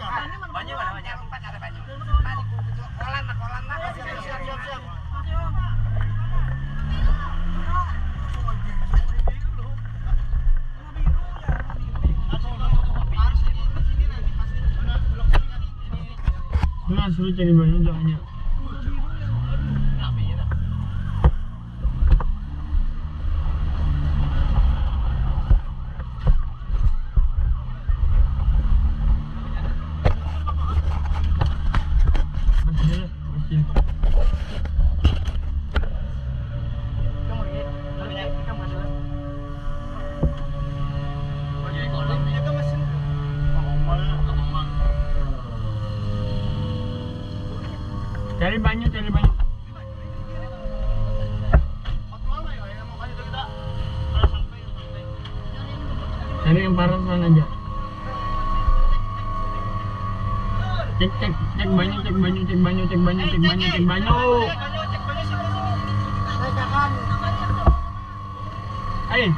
Banyak empat ada banyak. Kolan lah. Siap. Nah, suruh cari banyak jangan. Cari banyak. Cari yang parasan aja. Cek banyak. Ayo.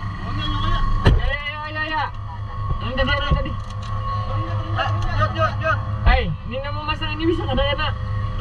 Ya. Yang tadi. Jod. Hai, ini nama masang ini bisa kada ya,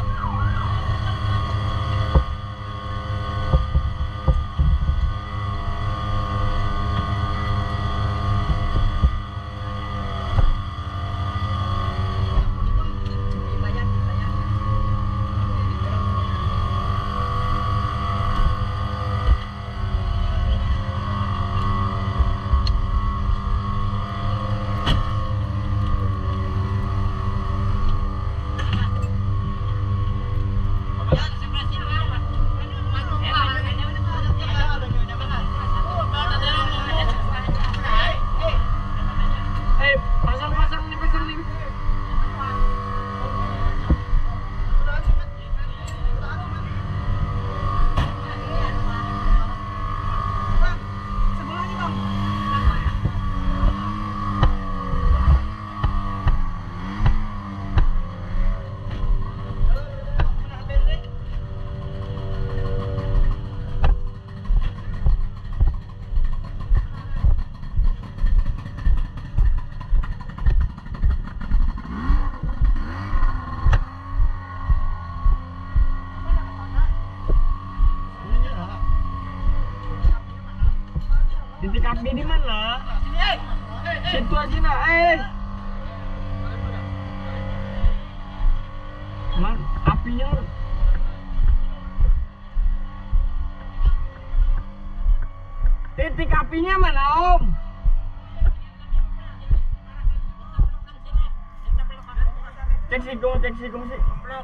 titik api di mana? Situ aja nak, Man, apinya. Titik apinya mana, Om? Cek sikung sih.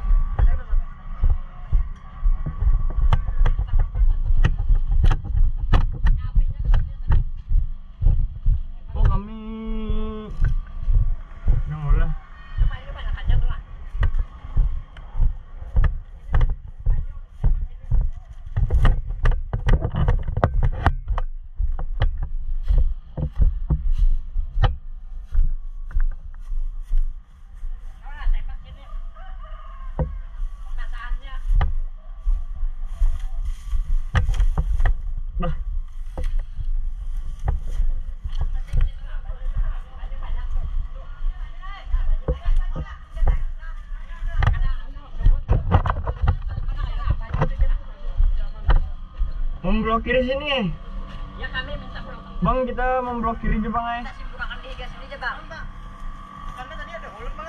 Memblokir sini. Ya kami minta blok. Bang, kita memblokir aja bang. Kita simpulkan di gas ini aja bang. Karena tadi ada ulun bang.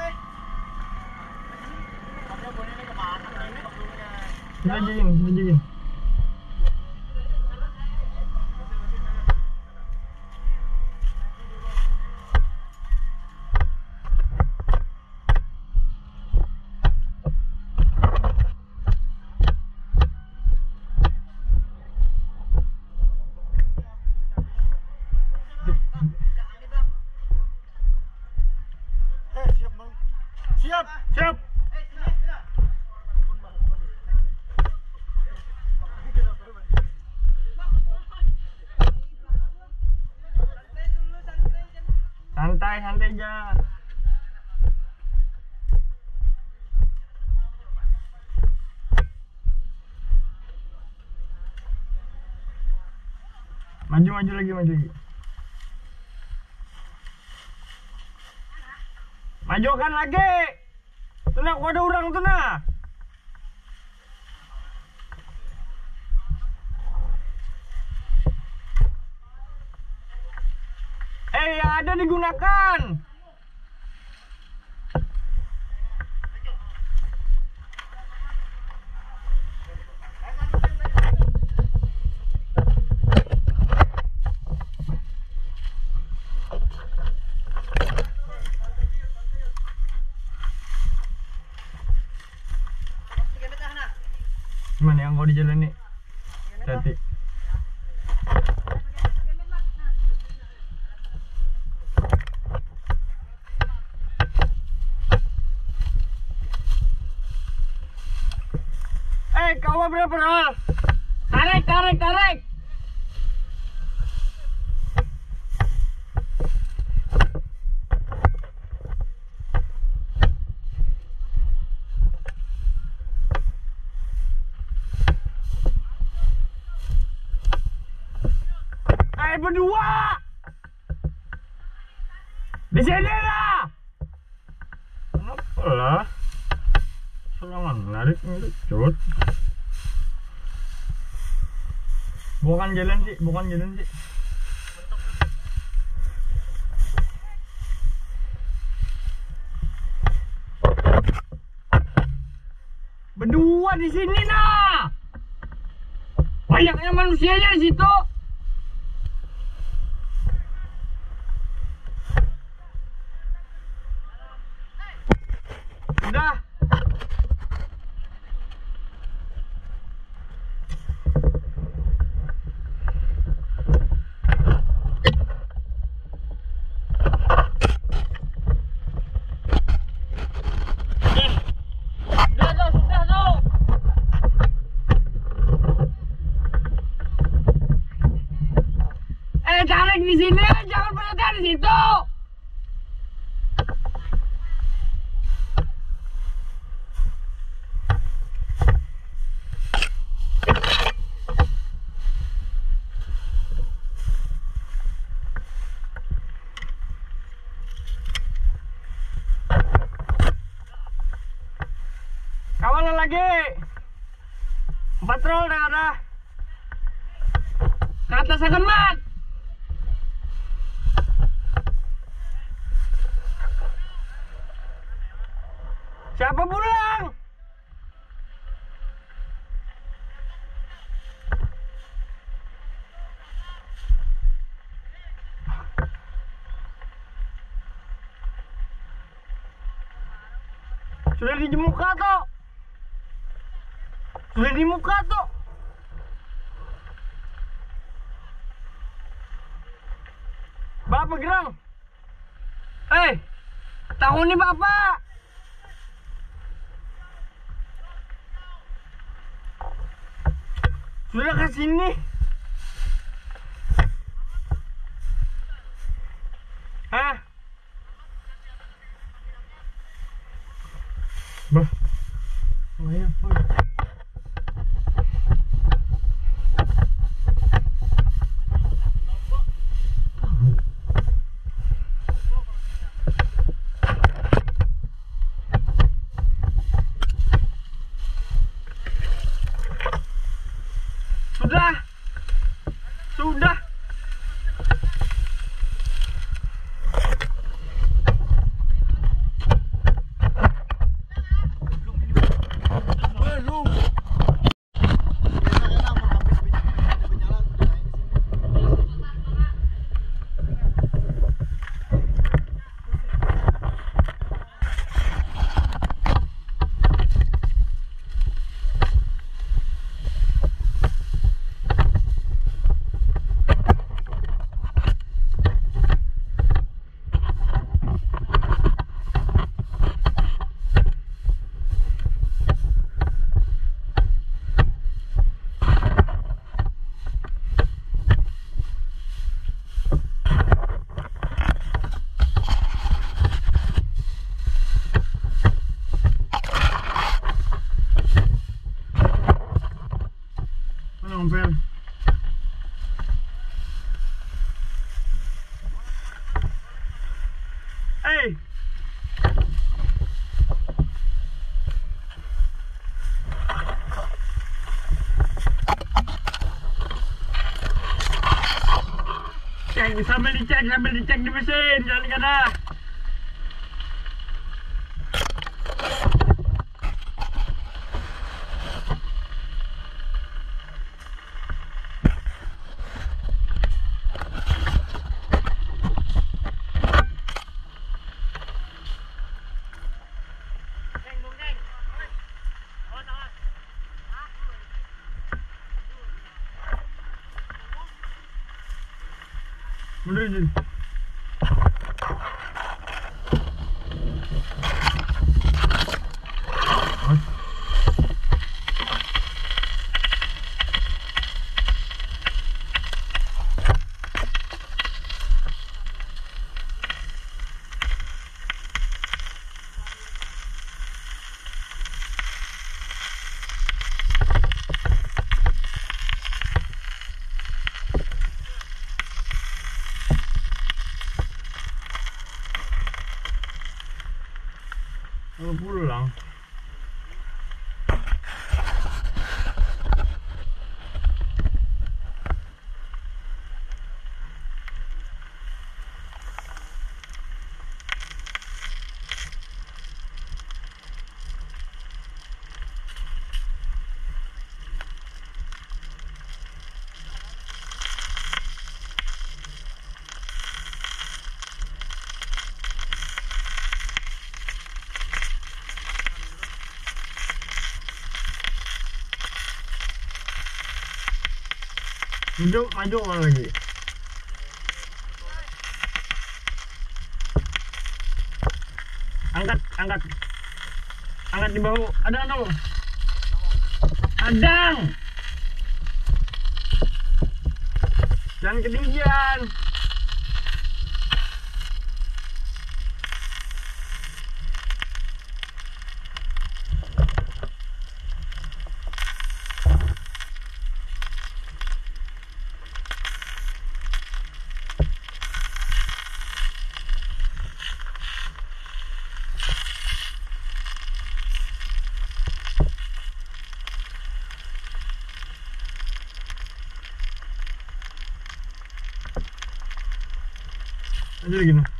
Ada boneknya kemana? Kita jadiin. Siap. Santai aja. Maju lagi. Majukan lagi. Tuh nak, ada orang tuh nah. Yang ada digunakan. Gimana yang kau di jalan nih? Hati. Kau berapa hal? Tarik. Berdua. Di sini lah. Kenapa lah? Serangan menarik cut. Bukan jalan sih. Berdua di sini nah. Banyaknya manusianya di situ. Udah. Tarik di sini, jangan berhenti di situ. Kawalan lagi. Patrol dah ada. Ke atas akan mat. Siapa pulang? Sudah di muka toh. Bapak gerang. Tahu nih bapak. Sudah ke sini. Hah? Bah. Lumayan, Pak. Sudah. Belum. sambil dicek di mesin, jangan kada. Mundur Jun. Mau pulang. Maju mana lagi? Angkat di bahu. Ada no? Adang. Jangan ketinggian. Aja lagi noh.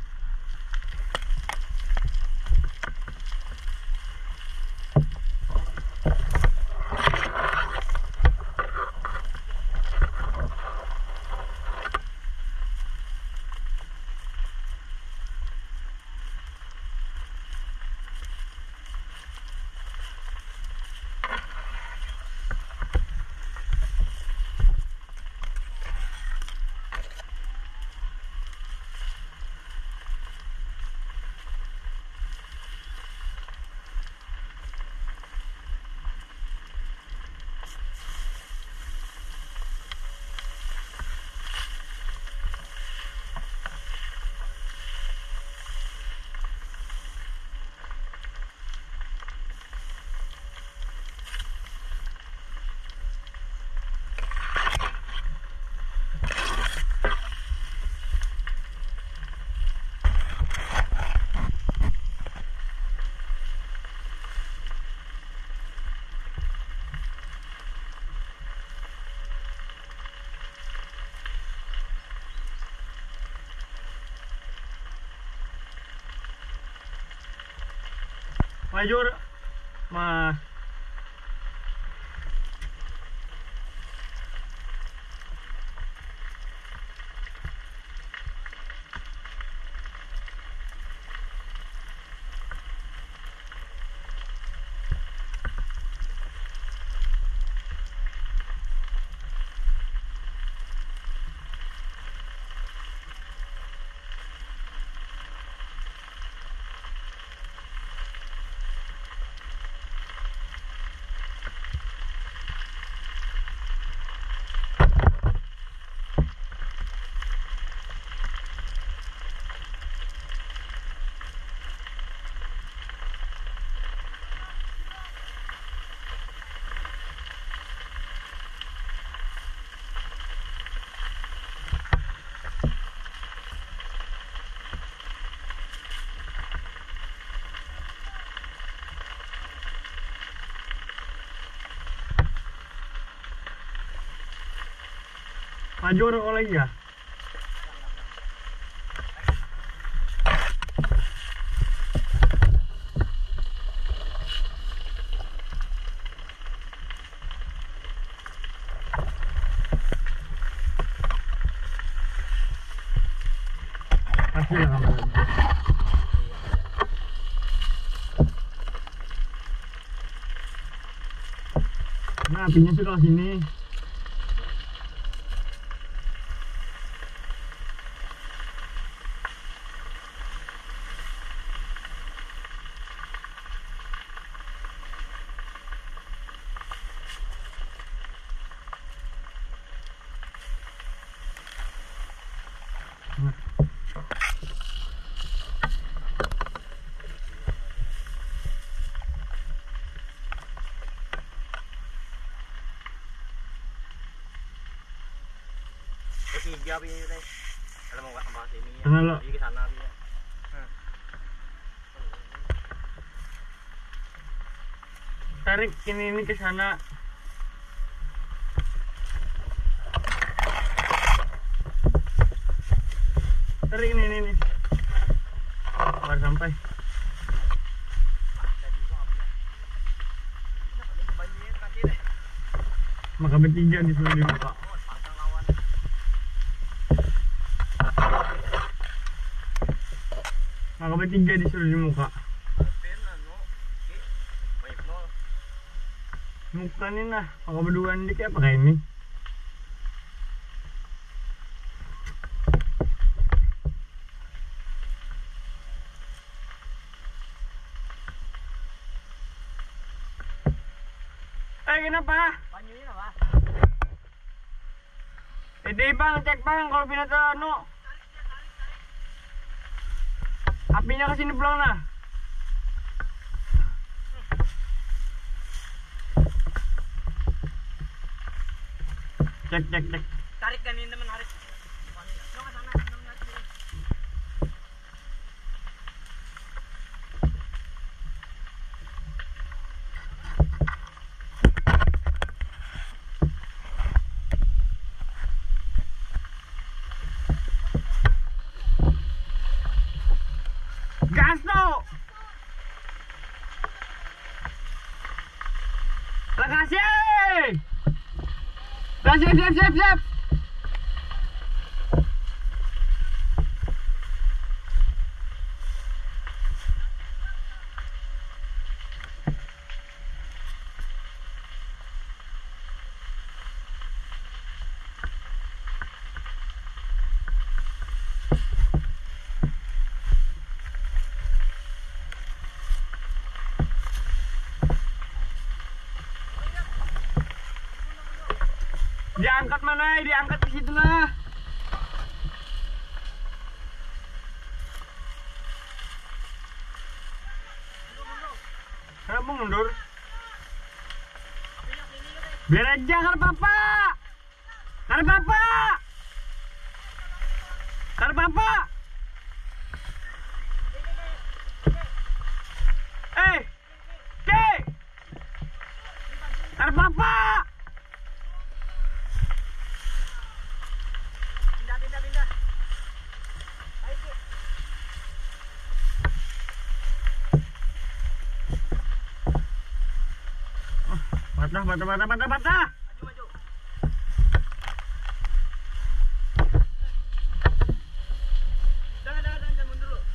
Maju mah. Maju orang lagi ya? kecil kameranya. Nah, apinya sudah ke sini. Tiga apinya teh. Kalau mau nggak sampai sini ya. Sana lo. Di sana apinya. Tarik ini ke sana. Tarik ini. Baru sampai. Maka bertiga disuruh dibuka. Maka bertiga disuruh di muka. Muka nih nah, maka berduaan dik ya pakai ini. Kenapa? Banyunya apa? Bang, cek bang kalau pindah ke anu. Apinya ke sini pulang nah. Cek. Tarik kan ini teman tarik. Gas no. Lekasih. Siap. Diangkat mana? Diangkat ke situ lah. Kenapa mundur? Biar aja karena bapak. Karena bapak. Pindah. Patah. Maju. Jangan mundur dulu.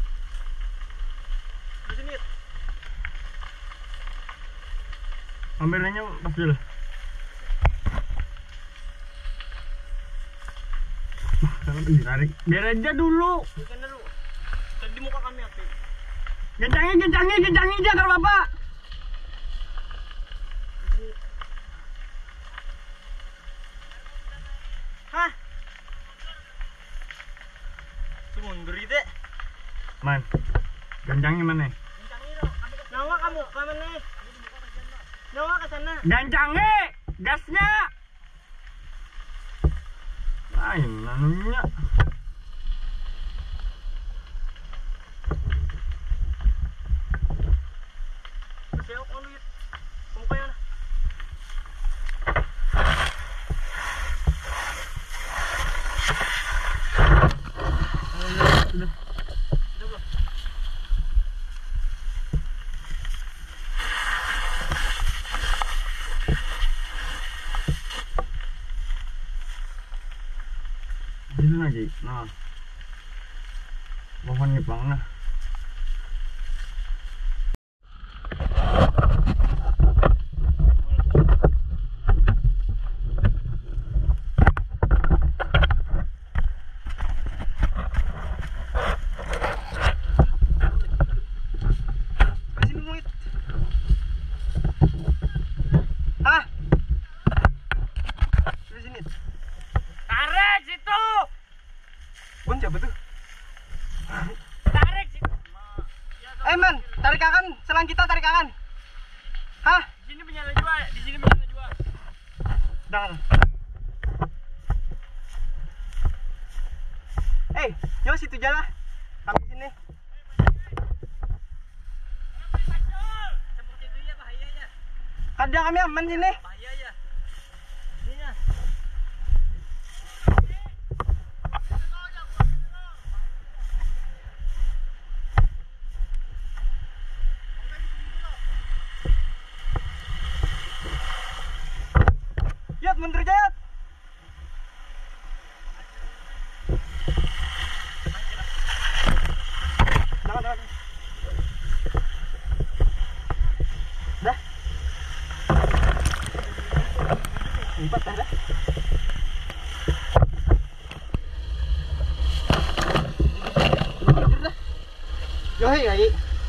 Di sini. Kameranya pas dulu. Karena ditarik. Biar aja dulu. Bukan dulu. Tadi muka kami api. Gencangi aja kalau bapak. Hah? Mundur itu. Man. Gencangi mana? Nyawa kamu ke mana? Nyawa ke sana. Gencangi gasnya. Lain anunya. Seok ulit. Mukanya. Sudah. Ini lagi. Nah. Wangi banget. Tarik situ. Bun siapa tuh? Tarik situ. Man, tarik kakan, selang kita tarik kakan. Hah? Di sini menyala juga, di sini menyala juga. Dah. Yo situ jalan. Kami sini. Seperti itu ya bahayanya. Kadang kami aman sini. Bahaya ya. Ini ya. Yat, mundur Jayat. Jangan. Dah. Empat dah. Mundur dah. Yoi. Jowi.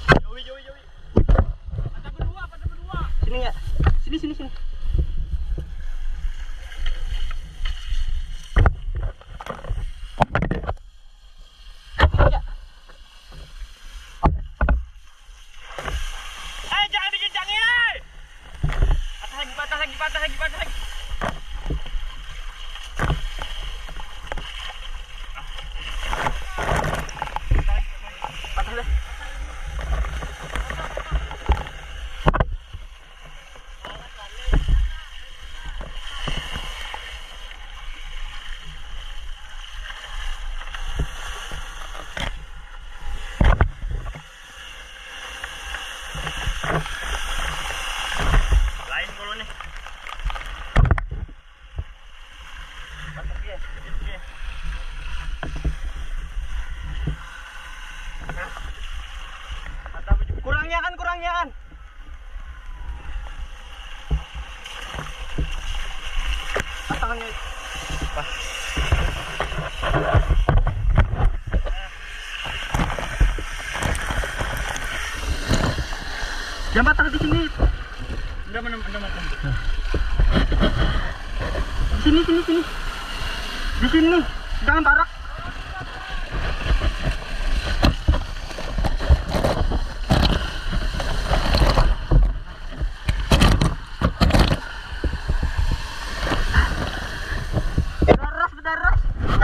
Patah berdua. Sini ya. Sini. Jangan dikencangin. Patah lagi. Patah dah. Lain kalau nih. Patah dia. Kurangnya kan. Tangannya. Wah. Jangan patah di sini. Udah matang. Sini. Di sini. Jangan tarak. Berdaras.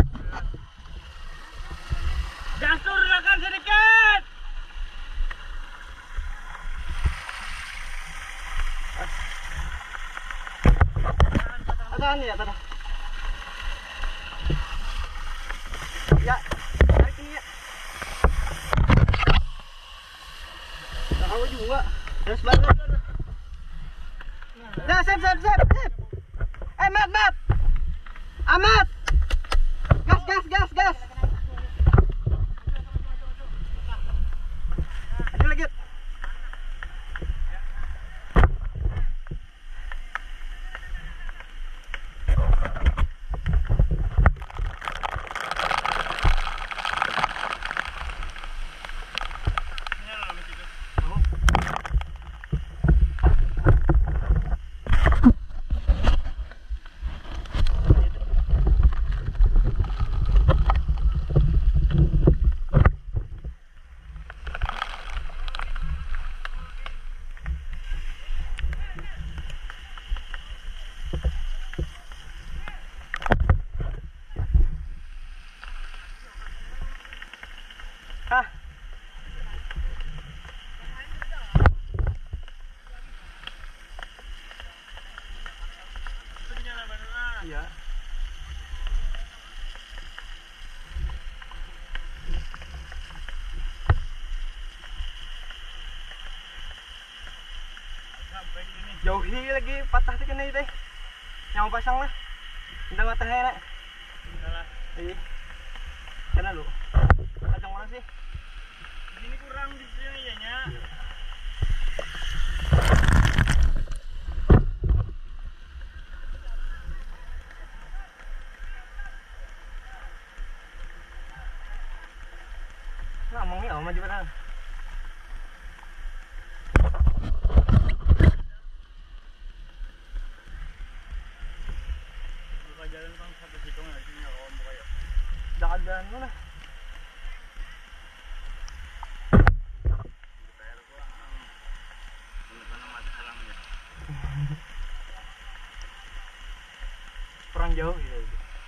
Gas turunkan sedikit. Tahan ya, tahan. Ya, tarik ini ya. Tahu juga. Terus banget. Dah, sip. Mat. Amat. Gas. Lagi. Hah? Iya. Jauhi lagi patah tuh kena itu. Yang mau pasang lah. Udah matahnya nak. Iya. Kena lu. Kacang mana sih? orang di sini ya nya. Nah, mangnya maju barang. Buka jalan bang satu situ nggak sini ya om kayak. Jalan mana? Kurang jauh gitu.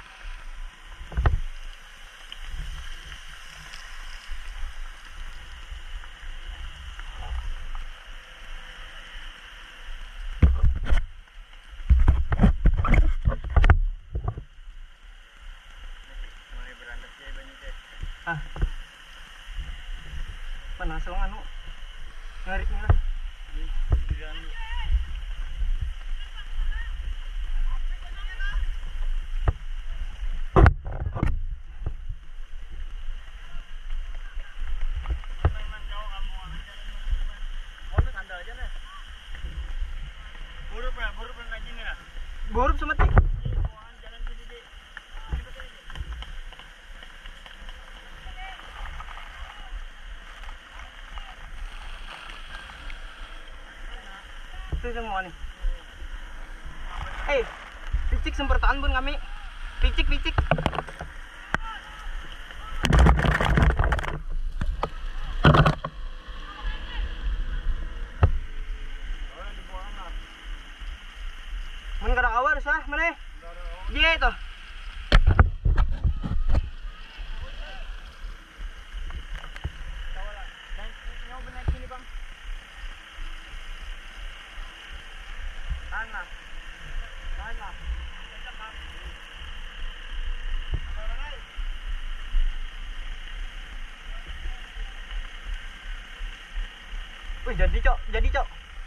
Panas lang ano. Ngarit nila. Buruk semati. Itu semua nih. Picik sempertaan pun kami. Picik. Mun kada awar sah mana? Dia itu. Tanah. Wih, jadi cok.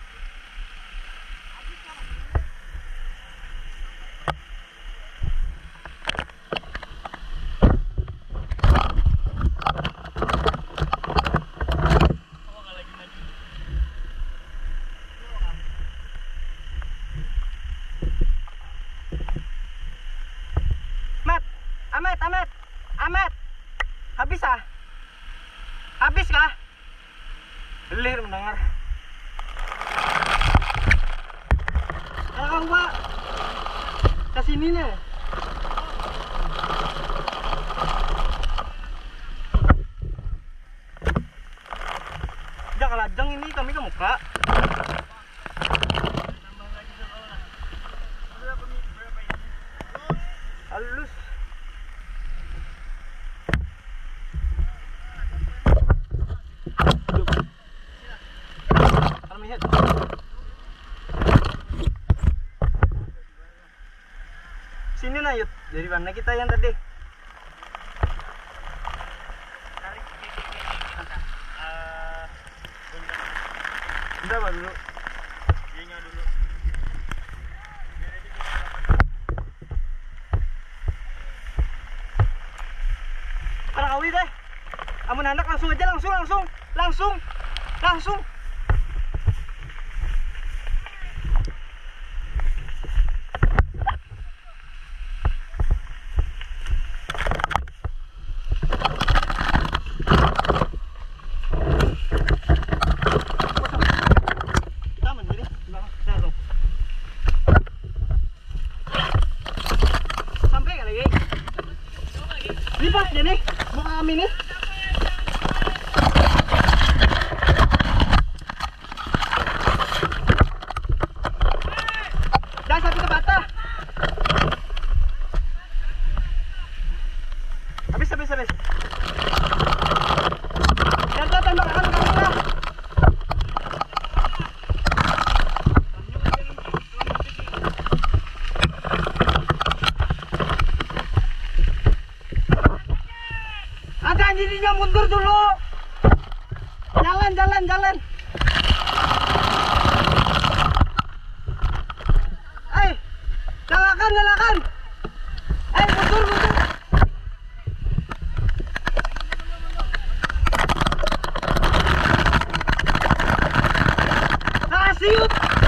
Amat. Habis kah? Belir mendengar. Kang Pak. Ke sini nih. Jangan lajang ini kami ke muka. Halus. Sini nah Yud, dari mana kita yang tadi? Bentar Pak dulu. Iya dulu. Parakawi deh. Amun anak langsung aja langsung. Lipat dia nih, muka kami nih. Jangan sampai ke bata. Habis. Jangan tembakan kami lah. Dirinya mundur dulu. Jalan. Nyalakan. Mundur. siut.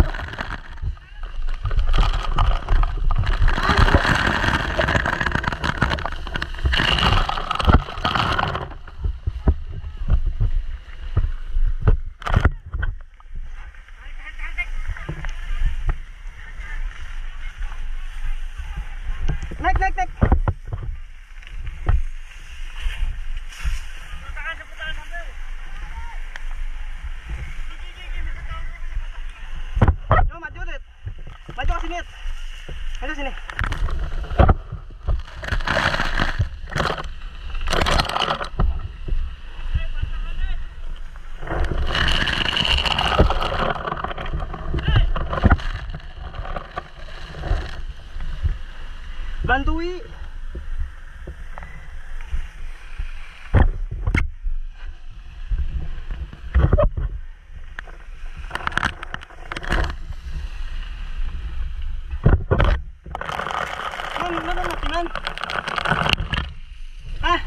Naik, naik, naik. Yo, maju, Dit. Maju ke sini, Dit. Maju sini. Bantui. Mana mati man? Ah,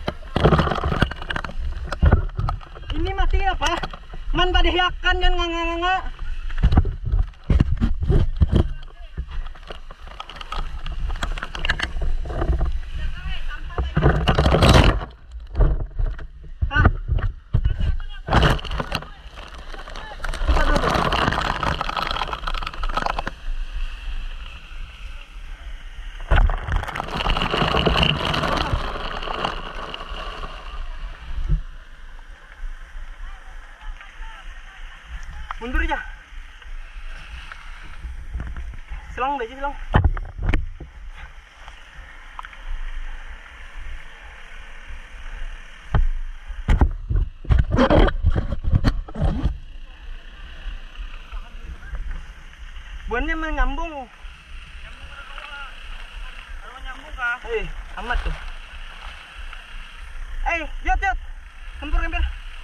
ini mati apa? Man pada hiakan kan nganga-nganga. Mundur aja. Selang aja, selang. Buannya menyambung. Kalau nyambung kah? Amat tuh. Yot, yot. Hampir, hampir.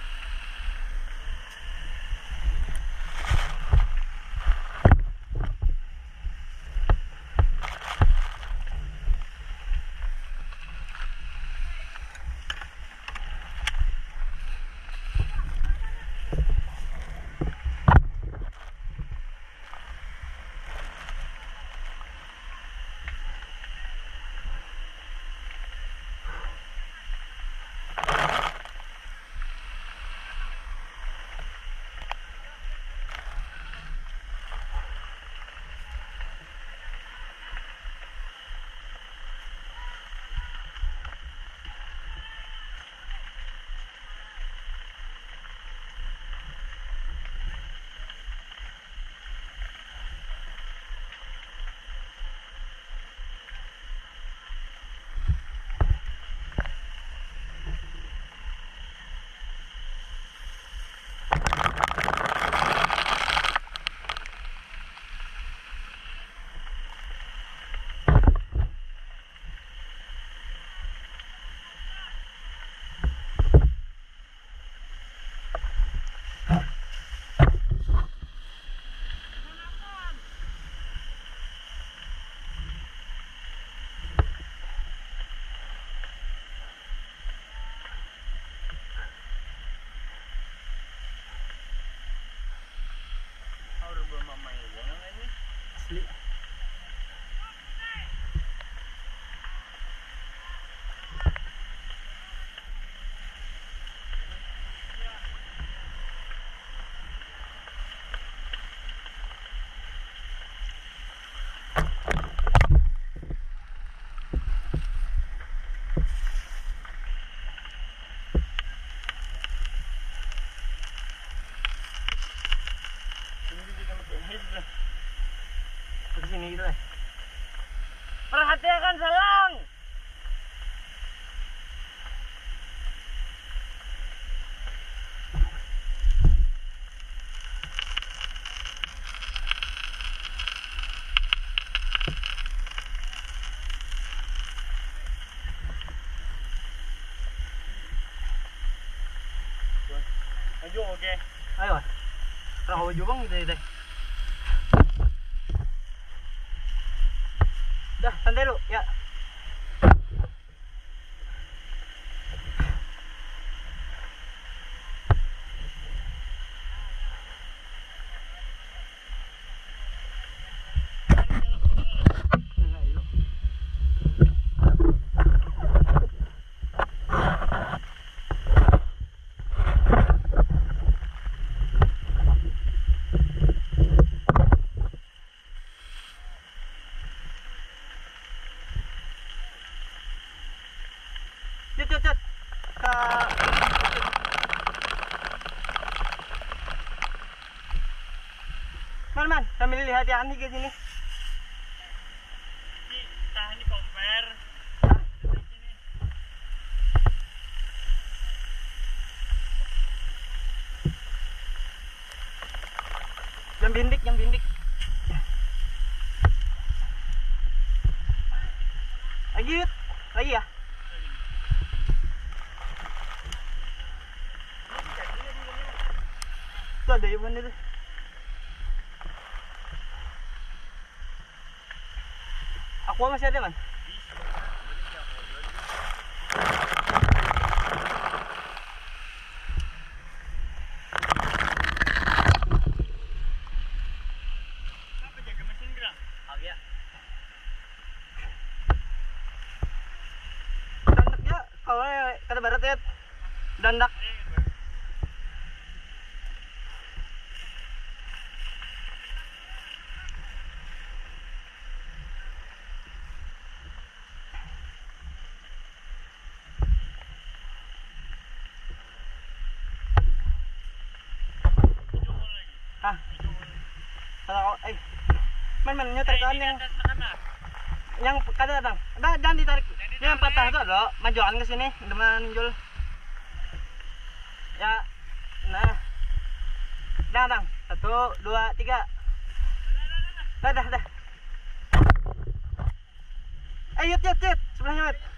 Asli. Ke sini gitu lah. Perhatikan selang. Maju, oke. Ayo. Kalau maju bang gitu deh. Dah, santai lu, ya. Man, sambil lihat ya nih ke sini. Tahan di compare. Yang bindik. Lagi ya? Tuh ada Iwan itu. Aku masih ada, Man. Apa jaga mesin gerak? Oh ya. Dandak ya, kalau kata barat ya. Dandak. Hah? Kalau man nyetrikain yang kada bang, jangan ditarik. Yang patah itu ada, majuan ke sini, dengan jul. Ya, nah, dah bang, 1, 2, 3. Dah. Yut, sebelahnya yut.